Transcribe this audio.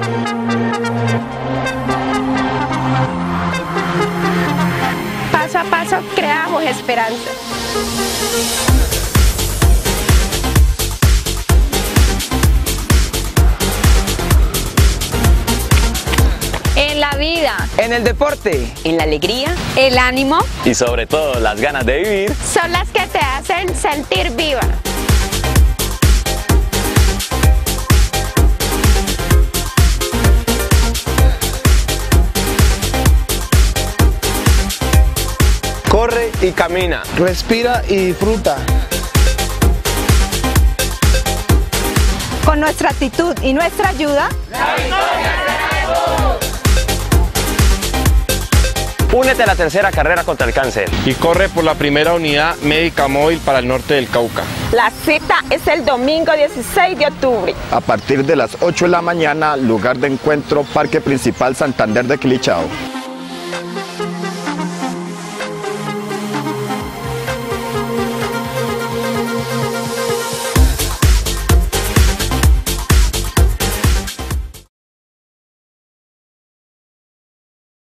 Paso a paso creamos esperanza. En la vida, En el deporte, En la alegría, el ánimo, Y sobre todo las ganas de vivir. Son las que te hacen sentir viva. corre y camina. Respira y disfruta. con nuestra actitud y nuestra ayuda, Únete a la tercera carrera contra el cáncer. Y corre por la primera unidad médica móvil para el norte del Cauca. La cita es el domingo 16 de octubre. A partir de las 8 de la mañana, lugar de encuentro, Parque Principal Santander de Quilichao.